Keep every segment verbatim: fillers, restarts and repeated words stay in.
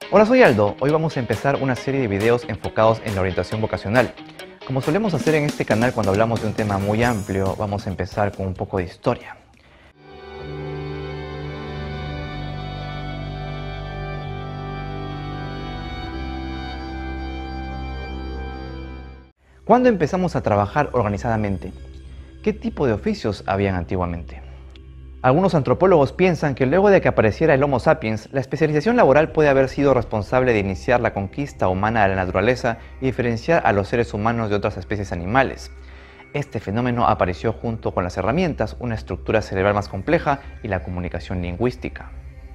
Hola, soy Aldo. Hoy vamos a empezar una serie de videos enfocados en la orientación vocacional. Como solemos hacer en este canal cuando hablamos de un tema muy amplio, vamos a empezar con un poco de historia. ¿Cuándo empezamos a trabajar organizadamente? ¿Qué tipo de oficios habían antiguamente? Algunos antropólogos piensan que luego de que apareciera el Homo sapiens, la especialización laboral puede haber sido responsable de iniciar la conquista humana de la naturaleza y diferenciar a los seres humanos de otras especies animales. Este fenómeno apareció junto con las herramientas, una estructura cerebral más compleja y la comunicación lingüística.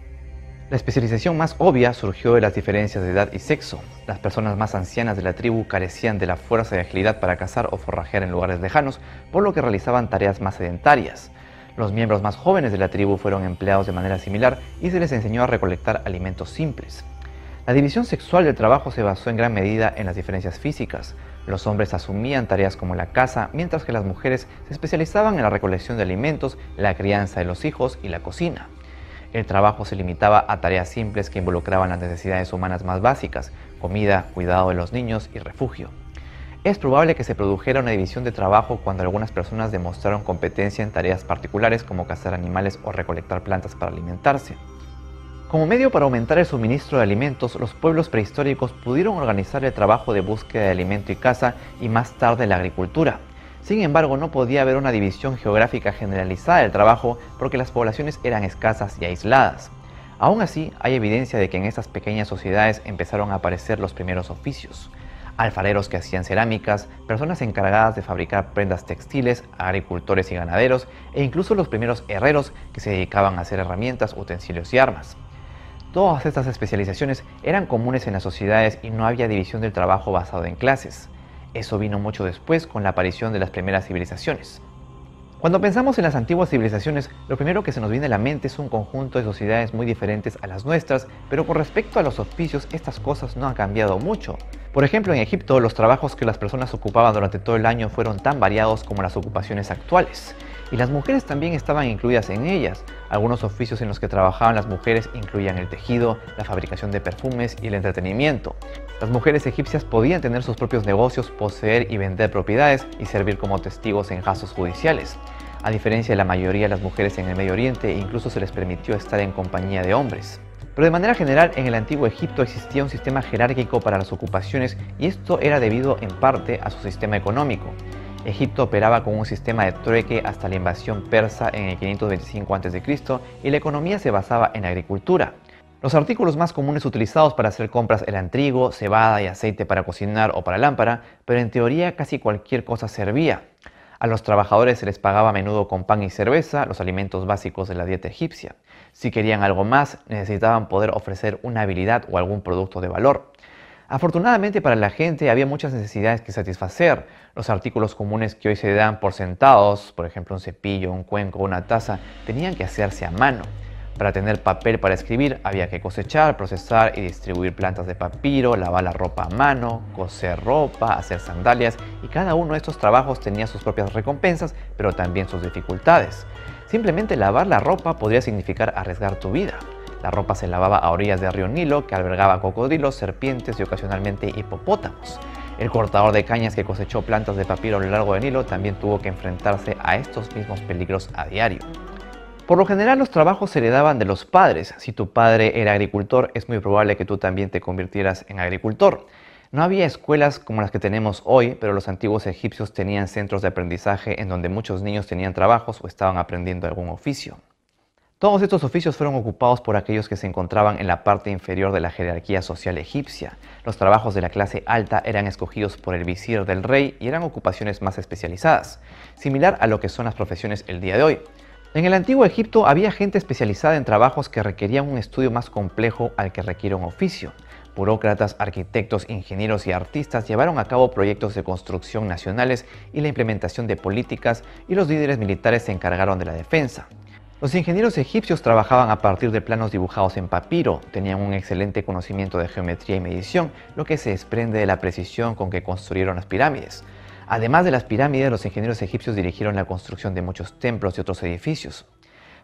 La especialización más obvia surgió de las diferencias de edad y sexo. Las personas más ancianas de la tribu carecían de la fuerza y agilidad para cazar o forrajear en lugares lejanos, por lo que realizaban tareas más sedentarias. Los miembros más jóvenes de la tribu fueron empleados de manera similar y se les enseñó a recolectar alimentos simples. La división sexual del trabajo se basó en gran medida en las diferencias físicas. Los hombres asumían tareas como la caza, mientras que las mujeres se especializaban en la recolección de alimentos, la crianza de los hijos y la cocina. El trabajo se limitaba a tareas simples que involucraban las necesidades humanas más básicas: comida, cuidado de los niños y refugio. Es probable que se produjera una división de trabajo cuando algunas personas demostraron competencia en tareas particulares como cazar animales o recolectar plantas para alimentarse. Como medio para aumentar el suministro de alimentos, los pueblos prehistóricos pudieron organizar el trabajo de búsqueda de alimento y caza, y más tarde la agricultura. Sin embargo, no podía haber una división geográfica generalizada del trabajo porque las poblaciones eran escasas y aisladas. Aún así, hay evidencia de que en estas pequeñas sociedades empezaron a aparecer los primeros oficios: alfareros que hacían cerámicas, personas encargadas de fabricar prendas textiles, agricultores y ganaderos, e incluso los primeros herreros que se dedicaban a hacer herramientas, utensilios y armas. Todas estas especializaciones eran comunes en las sociedades y no había división del trabajo basado en clases. Eso vino mucho después con la aparición de las primeras civilizaciones. Cuando pensamos en las antiguas civilizaciones, lo primero que se nos viene a la mente es un conjunto de sociedades muy diferentes a las nuestras, pero con respecto a los oficios, estas cosas no han cambiado mucho. Por ejemplo, en Egipto, los trabajos que las personas ocupaban durante todo el año fueron tan variados como las ocupaciones actuales. Y las mujeres también estaban incluidas en ellas. Algunos oficios en los que trabajaban las mujeres incluían el tejido, la fabricación de perfumes y el entretenimiento. Las mujeres egipcias podían tener sus propios negocios, poseer y vender propiedades y servir como testigos en casos judiciales. A diferencia de la mayoría de las mujeres en el Medio Oriente, incluso se les permitió estar en compañía de hombres. Pero de manera general, en el antiguo Egipto existía un sistema jerárquico para las ocupaciones, y esto era debido en parte a su sistema económico. Egipto operaba con un sistema de trueque hasta la invasión persa en el quinientos veinticinco antes de Cristo, y la economía se basaba en la agricultura. Los artículos más comunes utilizados para hacer compras eran trigo, cebada y aceite para cocinar o para lámpara, pero en teoría casi cualquier cosa servía. A los trabajadores se les pagaba a menudo con pan y cerveza, los alimentos básicos de la dieta egipcia. Si querían algo más, necesitaban poder ofrecer una habilidad o algún producto de valor. Afortunadamente para la gente había muchas necesidades que satisfacer. Los artículos comunes que hoy se dan por sentados, por ejemplo un cepillo, un cuenco o una taza, tenían que hacerse a mano. Para tener papel para escribir había que cosechar, procesar y distribuir plantas de papiro, lavar la ropa a mano, coser ropa, hacer sandalias, y cada uno de estos trabajos tenía sus propias recompensas, pero también sus dificultades. Simplemente lavar la ropa podría significar arriesgar tu vida. La ropa se lavaba a orillas del río Nilo, que albergaba cocodrilos, serpientes y ocasionalmente hipopótamos. El cortador de cañas que cosechó plantas de papiro a lo largo del Nilo también tuvo que enfrentarse a estos mismos peligros a diario. Por lo general, los trabajos se heredaban de los padres. Si tu padre era agricultor, es muy probable que tú también te convirtieras en agricultor. No había escuelas como las que tenemos hoy, pero los antiguos egipcios tenían centros de aprendizaje en donde muchos niños tenían trabajos o estaban aprendiendo algún oficio. Todos estos oficios fueron ocupados por aquellos que se encontraban en la parte inferior de la jerarquía social egipcia. Los trabajos de la clase alta eran escogidos por el visir del rey y eran ocupaciones más especializadas, similar a lo que son las profesiones el día de hoy. En el antiguo Egipto había gente especializada en trabajos que requerían un estudio más complejo al que requiere un oficio. Burócratas, arquitectos, ingenieros y artistas llevaron a cabo proyectos de construcción nacionales y la implementación de políticas, y los líderes militares se encargaron de la defensa. Los ingenieros egipcios trabajaban a partir de planos dibujados en papiro, tenían un excelente conocimiento de geometría y medición, lo que se desprende de la precisión con que construyeron las pirámides. Además de las pirámides, los ingenieros egipcios dirigieron la construcción de muchos templos y otros edificios.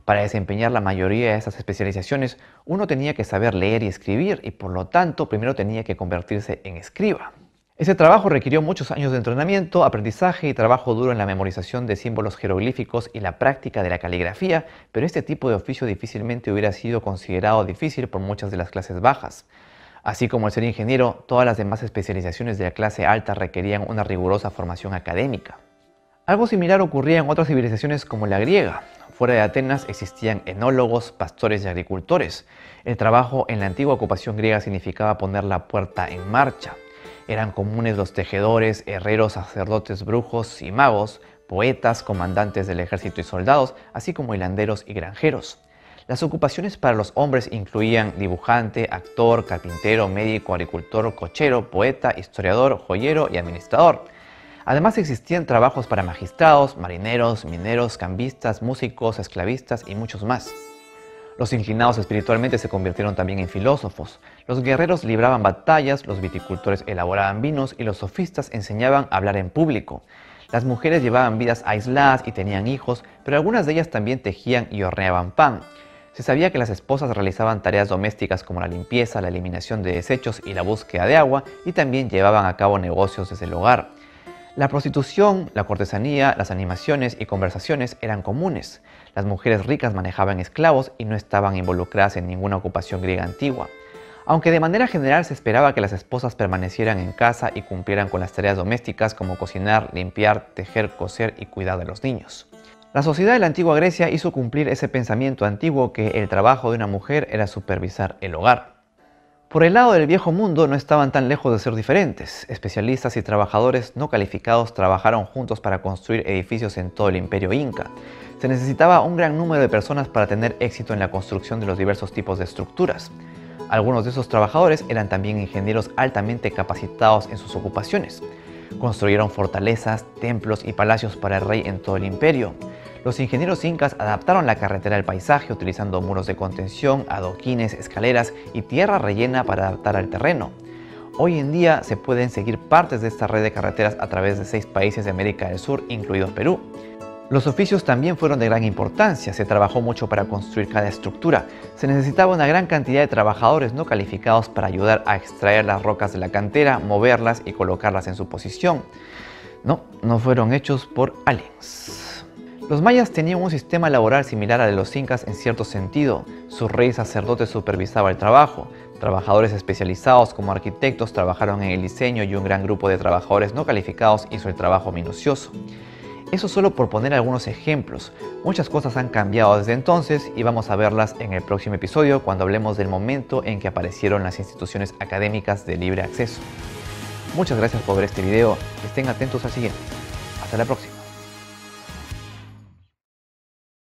Para desempeñar la mayoría de estas especializaciones, uno tenía que saber leer y escribir y por lo tanto primero tenía que convertirse en escriba. Ese trabajo requirió muchos años de entrenamiento, aprendizaje y trabajo duro en la memorización de símbolos jeroglíficos y la práctica de la caligrafía, pero este tipo de oficio difícilmente hubiera sido considerado difícil por muchas de las clases bajas. Así como el ser ingeniero, todas las demás especializaciones de la clase alta requerían una rigurosa formación académica. Algo similar ocurría en otras civilizaciones como la griega. Fuera de Atenas existían enólogos, pastores y agricultores. El trabajo en la antigua ocupación griega significaba poner la puerta en marcha. Eran comunes los tejedores, herreros, sacerdotes, brujos y magos, poetas, comandantes del ejército y soldados, así como hilanderos y granjeros. Las ocupaciones para los hombres incluían dibujante, actor, carpintero, médico, agricultor, cochero, poeta, historiador, joyero y administrador. Además existían trabajos para magistrados, marineros, mineros, cambistas, músicos, esclavistas y muchos más. Los inclinados espiritualmente se convirtieron también en filósofos. Los guerreros libraban batallas, los viticultores elaboraban vinos y los sofistas enseñaban a hablar en público. Las mujeres llevaban vidas aisladas y tenían hijos, pero algunas de ellas también tejían y horneaban pan. Se sabía que las esposas realizaban tareas domésticas como la limpieza, la eliminación de desechos y la búsqueda de agua, y también llevaban a cabo negocios desde el hogar. La prostitución, la cortesanía, las animaciones y conversaciones eran comunes. Las mujeres ricas manejaban esclavos y no estaban involucradas en ninguna ocupación griega antigua. Aunque de manera general se esperaba que las esposas permanecieran en casa y cumplieran con las tareas domésticas como cocinar, limpiar, tejer, coser y cuidar de los niños. La sociedad de la antigua Grecia hizo cumplir ese pensamiento antiguo que el trabajo de una mujer era supervisar el hogar. Por el lado del viejo mundo no estaban tan lejos de ser diferentes. Especialistas y trabajadores no calificados trabajaron juntos para construir edificios en todo el imperio inca. Se necesitaba un gran número de personas para tener éxito en la construcción de los diversos tipos de estructuras. Algunos de esos trabajadores eran también ingenieros altamente capacitados en sus ocupaciones. Construyeron fortalezas, templos y palacios para el rey en todo el imperio. Los ingenieros incas adaptaron la carretera al paisaje utilizando muros de contención, adoquines, escaleras y tierra rellena para adaptar al terreno. Hoy en día se pueden seguir partes de esta red de carreteras a través de seis países de América del Sur, incluido Perú. Los oficios también fueron de gran importancia, se trabajó mucho para construir cada estructura. Se necesitaba una gran cantidad de trabajadores no calificados para ayudar a extraer las rocas de la cantera, moverlas y colocarlas en su posición. No, no fueron hechos por aliens. Los mayas tenían un sistema laboral similar al de los incas en cierto sentido. Su rey sacerdote supervisaba el trabajo. Trabajadores especializados como arquitectos trabajaron en el diseño y un gran grupo de trabajadores no calificados hizo el trabajo minucioso. Eso solo por poner algunos ejemplos. Muchas cosas han cambiado desde entonces y vamos a verlas en el próximo episodio cuando hablemos del momento en que aparecieron las instituciones académicas de libre acceso. Muchas gracias por ver este video y estén atentos al siguiente. Hasta la próxima.